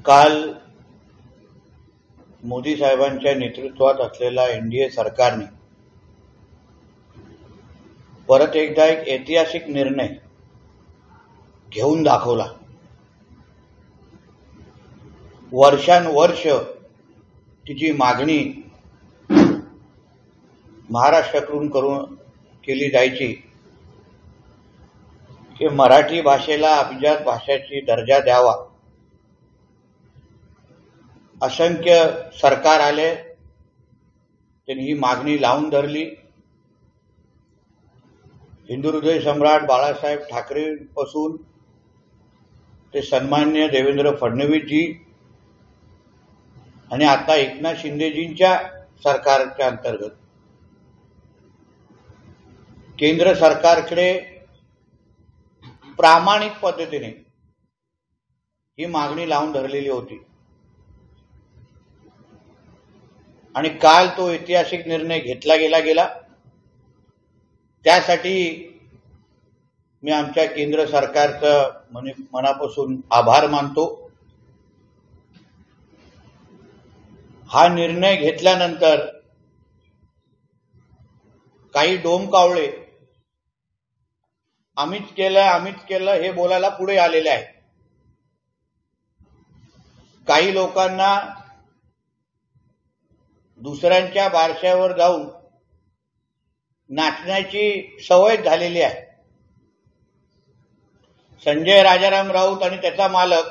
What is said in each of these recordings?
काल मोदी साहेबांच्या नेतृत्वात असलेल्या एनडीए सरकारने परत एकदा एक ऐतिहासिक निर्णय घेऊन दाखवला। वर्षानुवर्ष तिची मागणी महाराष्ट्राकडून केली जायची की मराठी भाषेला अभिजात भाषेची दर्जा द्यावा। असंख्य सरकार आले, त्यांनी ही मागणी लावून धरली। हिंदुहृदय सम्राट बाळासाहेब ठाकरे पासून ते सन्माननीय देवेंद्र फडणवीसजी आणि आता एकनाथ शिंदेजींच्या सरकारच्या अंतर्गत केंद्र सरकारकडे प्रामाणिक पद्धतीने ही मागणी लावून धरलेली होती आणि काल तो ऐतिहासिक निर्णय घेतला गेला। त्यासाठी मी आमच्या केंद्र सरकारचं मनापासून आभार मानतो। हा निर्णय घेतल्यानंतर काही डोमकावळे आम्हीच केलं हे बोलायला पुढे आलेले आहे। काही लोकांना दुसऱ्यांच्या बारशावर जाऊन नाचण्याची सवय झालेली आहे। संजय राजाराम राऊत आणि त्याचा मालक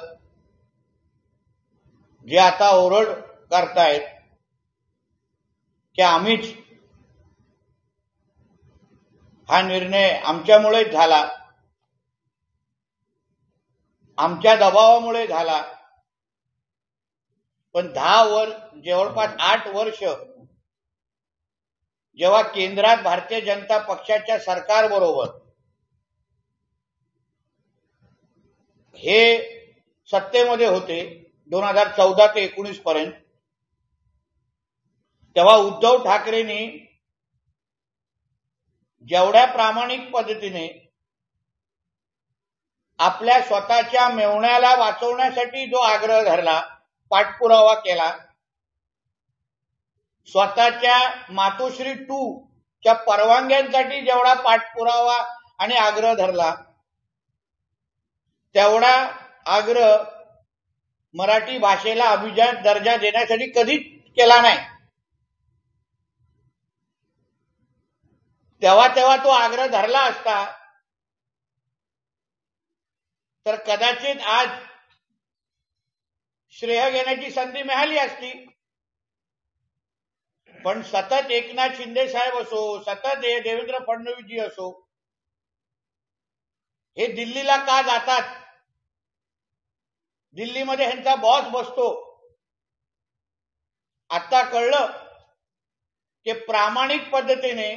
जे आता ओरड करतायत की आम्हीच हा निर्णय आमच्यामुळेच झाला, आमच्या दबावामुळे झाला। पण जवळपास 8 वर्ष जेव्हा केंद्रात भारतीय जनता पक्षाच्या सरकार बरोबर हे सत्तेमध्ये होते 2014 ते 19 पर्यंत, तेव्हा उद्धव ठाकरेंनी जेवढ्या प्रामाणिक पद्धतीने आपल्या स्वतःच्या मेवण्याला वाचवण्यासाठी जो आग्रह धरला, पाठपुरावा केला, स्वतःच्या मातोश्री 2 च्या परवानग्यांसाठी जेवढा पाठपुरावा आणि आग्रह धरला, तेवढा आग्रह मराठी भाषेला अभिजात दर्जा देण्यासाठी कधीच केला नाही। तेव्हा तो आग्रह धरला असता तर कदाचित आज श्रेय घेण्याची संधी मिळाली असती। पण सतत एकनाथ शिंदे साहेब असो, सतत देवेंद्र फडणवीसजी असो, हे दिल्लीला का जातात? दिल्लीमध्ये ह्यांचा बॉस बसतो। आता कळलं की प्रामाणिक पद्धतीने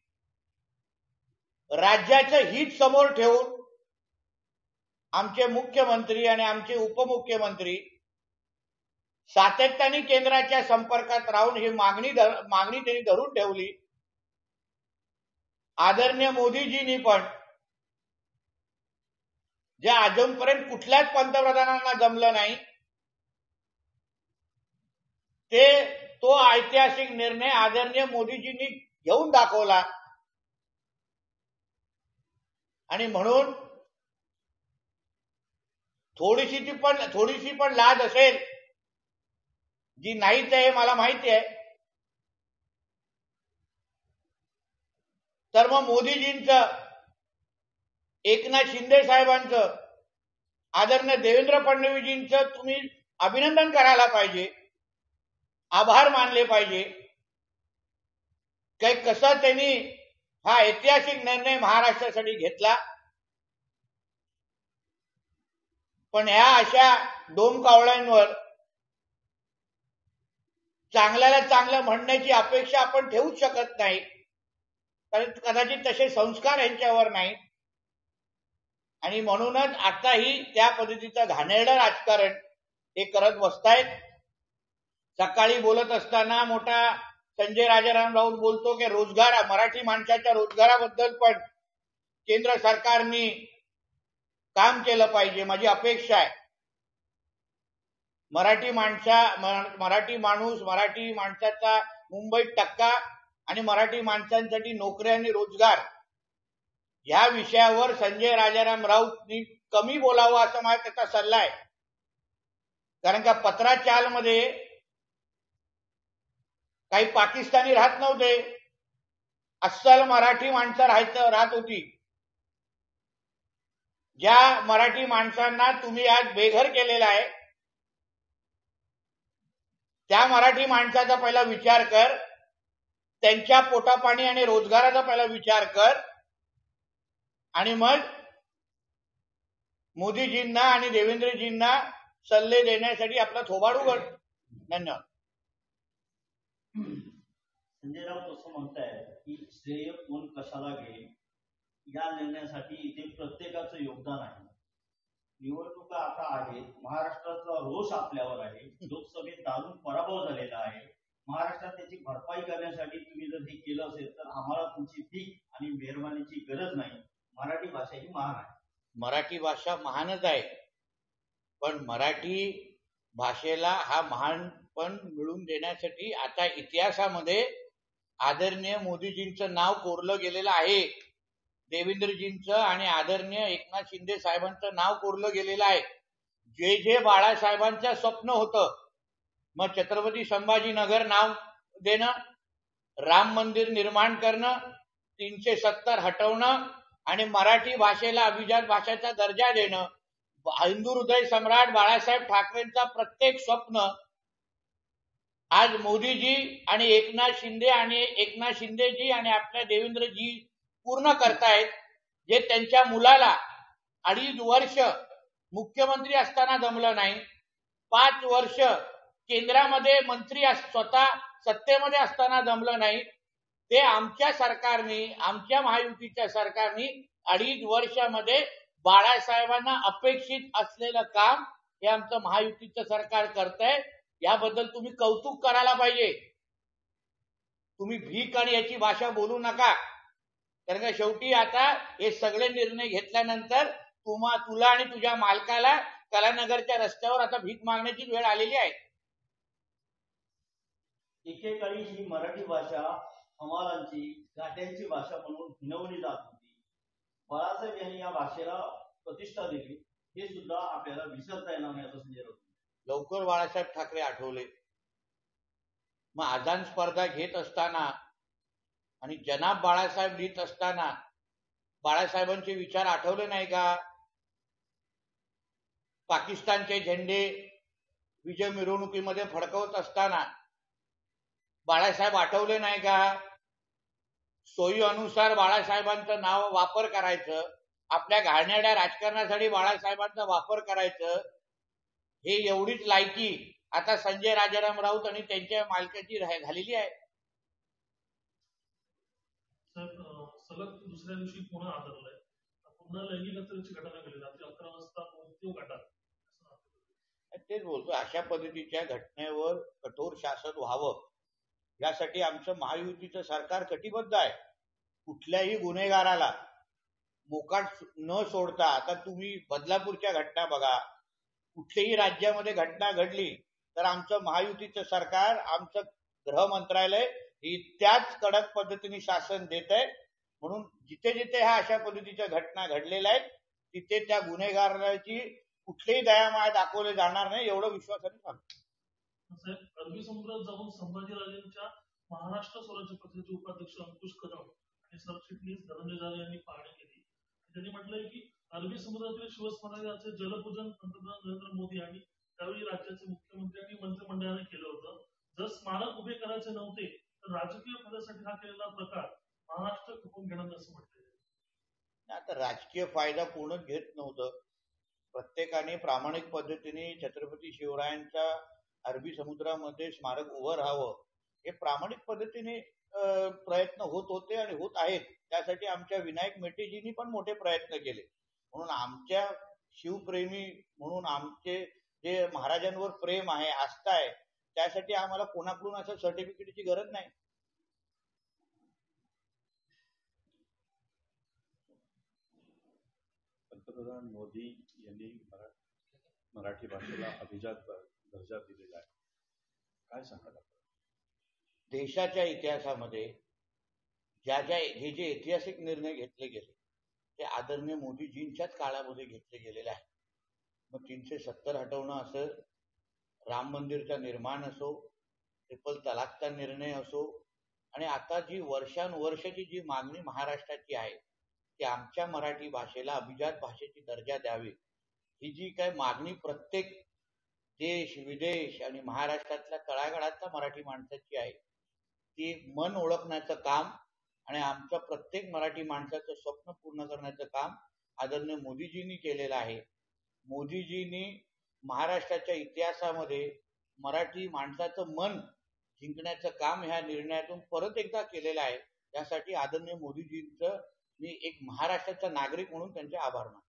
राज्याचं हित समोर ठेवून आमचे मुख्यमंत्री आणि आमचे उपमुख्यमंत्री सातत्याने केंद्राच्या संपर्कात राहून ही मागणी त्यांनी धरून ठेवली। आदरणीय मोदीजींनी पण जे अजूनपर्यंत कुठल्याच पंतप्रधानांना जमलं नाही, तो ऐतिहासिक निर्णय आदरणीय मोदीजींनी घेऊन दाखवला। आणि म्हणून थोडीशी पण लाज असेल, जी नाहीच आहे मला माहिती आहे, तर मग मोदीजींचं, एकनाथ शिंदे साहेबांचं, आदरणीय देवेंद्र फडणवीसजींचं तुम्ही अभिनंदन करायला पाहिजे, आभार मानले पाहिजे। काही कसं त्यांनी हा ऐतिहासिक निर्णय महाराष्ट्रासाठी घेतला। पण ह्या अशा डोमकावळ्यांवर चांगल्याला चांगलं म्हणण्याची अपेक्षा आपण ठेवूच शकत नाही, कारण कदाचित तसे संस्कार यांच्यावर नाही। आणि म्हणूनच आताही त्या पद्धतीचं घाणेरडं राजकारण हे करत बसतायत। सकाळी बोलत असताना मोठा संजय राजाराम राऊत बोलतो की मराठी माणसाच्या रोजगाराबद्दल पण केंद्र सरकारने काम केलं पाहिजे, माझी अपेक्षा आहे। मराठी माणूस, मराठी माणसाचा मुंबईत टक्का आणि मराठी माणसांसाठी नोकऱ्या आणि रोजगार या विषयावर संजय राजाराम राऊतनी कमी बोलावं असं मला त्याचा सल्ला आहे. कारण का पत्राचालमध्ये काही पाकिस्तानी राहत नव्हते, अस्सल मराठी माणसं राहत होती. ज्या मराठी माणसांना तुम्ही आज बेघर केलेलं आहे त्या मराठी माणसाचा पहिला विचार कर, त्यांच्या पोटापाणी आणि रोजगाराचा पहिला विचार कर आणि मग मोदीजींना आणि देवेंद्रजींना सल्ले देण्यासाठी आपला थोबाड उघड. धन्यवाद. संजय राऊत असं म्हणताय की श्रेय कोण कशाला घेईल या निर्णयासाठी इथे प्रत्येकाचं योगदान आहे. निवडणुका आता आहेत, महाराष्ट्राचा रोष आपल्यावर आहे, लोकसभेत दारुण पराभव झालेला आहे. महाराष्ट्रात त्याची भरपाई करण्यासाठी तुम्ही जर हे केलं असेल तर आम्हाला तुमची भीक आणि मेहरबानीची गरज नाही. मराठी भाषा ही महान आहे. मराठी भाषा महानच आहे, पण मराठी भाषेला हा महानपण मिळवून देण्यासाठी आता इतिहासामध्ये आदरणीय मोदीजींचं नाव कोरलं गेलेलं आहे, देवेंद्रजींचं आणि आदरणीय एकनाथ शिंदे साहेबांचं नाव कोरलं गेलेलं आहे. जे जे बाळासाहेबांचं स्वप्न होतं, मग छत्रपती संभाजीनगर नाव देणं, राम मंदिर निर्माण करणं, 370 हटवणं आणि मराठी भाषेला अभिजात भाषेचा दर्जा देणं, हिंदू हृदय सम्राट बाळासाहेब ठाकरेंचा प्रत्येक स्वप्न आज मोदीजी आणि एकनाथ शिंदेजी आणि आपल्या देवेंद्रजी पूर्ण करतायत. जे त्यांच्या मुलाला 2.5 वर्ष मुख्यमंत्री असताना जमलं नाही, 5 वर्ष केंद्रामध्ये मंत्री स्वतः सत्तेमध्ये असताना जमलं नाही, ते आमच्या सरकारने, आमच्या महायुतीच्या सरकारने 2.5 वर्षामध्ये बाळासाहेबांना अपेक्षित असलेलं काम हे आमचं महायुतीचं सरकार करतंय. याबद्दल तुम्ही कौतुक करायला पाहिजे. तुम्ही भीक आणि याची भाषा बोलू नका. कारण का शेवटी आता हे सगळे निर्णय घेतल्यानंतर तुला आणि तुझ्या मालकाला कलानगरच्या रस्त्यावर आता भीक मागण्याची वेळ आलेली आहे. एकेकाळी ही मराठी भाषा हमालांची, घाट्यांची भाषा म्हणून हिणवली जात होती. बाळासाहेब यांनी या भाषेला प्रतिष्ठा दिली, हे सुद्धा आपल्याला विसरता येणार नाही असं संजय राऊत. लवकर बाळासाहेब ठाकरे आठवले. मग आदान स्पर्धा घेत असताना आणि जनाब बाळासाहेब लिहित असताना बाळासाहेबांचे विचार आठवले नाही का? पाकिस्तानचे झेंडे विजय मिरवणुकीमध्ये फडकवत असताना बाळासाहेब आठवले नाही का? सोयी अनुसार बाळासाहेबांचं नाव वापर करायचं, आपल्या घाणेरड्या राजकारणासाठी बाळासाहेबांचा वापर करायचं, हे एवढीच लायकी आता संजय राजाराम राऊत आणि त्यांच्या मालकाची झालेली आहे. सलग दुसऱ्या दिवशी पुन्हा आदरलाय, पुन्हा लैंगिक हत्येची घटना घडली रात्री 11 वाजता घाटात. तेच बोलतो, अशा पद्धतीच्या घटनेवर कठोर शासन व्हावं यासाठी आमचं महायुतीचं सरकार कटिबद्ध आहे. कुठल्याही गुन्हेगाराला मोकाट न सोडता, आता तुम्ही बदलापूरच्या घटना बघा, कुठल्याही राज्यामध्ये घटना घडली तर आमचं महायुतीचं सरकार, आमचं गृह मंत्रालय ही त्याच कडक पद्धतीने शासन देत आहे. म्हणून जिथे जिथे ह्या अशा पद्धतीच्या घटना घडलेल्या आहेत तिथे त्या गुन्हेगाराची कुठलीही दयामाया दाखवले जाणार नाही, एवढं विश्वासाने सांगतो. अरबी समुद्रात जाऊन संभाजीराजांच्या महाराष्ट्र स्वराज्य पक्षाचे उपाध्यक्ष अंकुश कदम आणि सरचिटणीस धनंजय झाले यांनी पाहणी केली. त्यांनी म्हटलंय की अरबी समुद्रातील शिवस्मारकाचे जलपूजन पंतप्रधान नरेंद्र मोदी यांनी त्यावेळी राज्याचे मुख्यमंत्री आणि मंत्रिमंडळाने केलं होतं. जर स्मारक उभे करायचे नव्हते तर राजकीय फायद्यासाठी हा केलेला प्रकार महाराष्ट्र खपवून घेणार असं म्हटलंय. आता राजकीय फायदा कोणच घेत नव्हतं. प्रत्येकाने प्रामाणिक पद्धतीने छत्रपती शिवरायांच्या अरबी समुद्रामध्ये स्मारक उभं राहावं हे प्रामाणिक पद्धतीने प्रयत्न होत होते आणि होत आहेत. त्यासाठी आमच्या विनायक मेटेजींनी पण मोठे प्रयत्न केले. म्हणून आमच्या शिवप्रेमी म्हणून आमचे जे महाराजांवर प्रेम आहे, आस्था आहे, त्यासाठी आम्हाला कोणाकडून असं सर्टिफिकेटची गरज नाही. पंतप्रधान मोदी यांनी मराठी भाषेला अभिजात दर्जा दिलेला आहे. काय सांगाल आपण? देशाच्या इतिहासामध्ये जे जे ऐतिहासिक निर्णय घेतले गेले ते आदरणीय मोदीजींच्याच काळामध्ये घेतले गेलेले आहे. मग 370 हटवणं असं, राम मंदिरचा निर्माण असो, ट्रिपल तलाकचा निर्णय असो, आणि आता जी वर्षानुवर्षाची जी मागणी महाराष्ट्राची आहे की आमच्या मराठी भाषेला अभिजात भाषेची दर्जा द्यावी, ही जी काय मागणी प्रत्येक देश विदेश आणि महाराष्ट्रातल्या तळागाळातल्या मराठी माणसाची आहे, ती मन ओळखण्याचं काम आणि आमच्या प्रत्येक मराठी माणसाचं स्वप्न पूर्ण करण्याचं काम आदरणीय मोदीजींनी केलेलं आहे. मोदीजींनी महाराष्ट्राच्या इतिहासामध्ये मराठी माणसाचं मन जिंकण्याचं काम ह्या निर्णयातून परत एकदा केलेलं आहे. त्यासाठी आदरणीय मोदीजींचं मी एक महाराष्ट्राचा नागरिक म्हणून त्यांचे आभार मानतो.